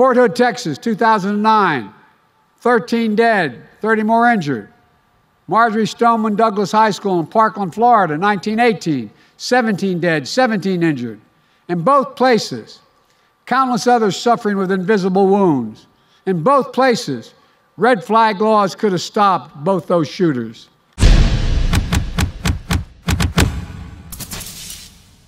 Fort Hood, Texas, 2009, 13 dead, 30 more injured. Marjorie Stoneman Douglas High School in Parkland, Florida, 1918, 17 dead, 17 injured. In both places, countless others suffering with invisible wounds. In both places, red flag laws could have stopped both those shooters.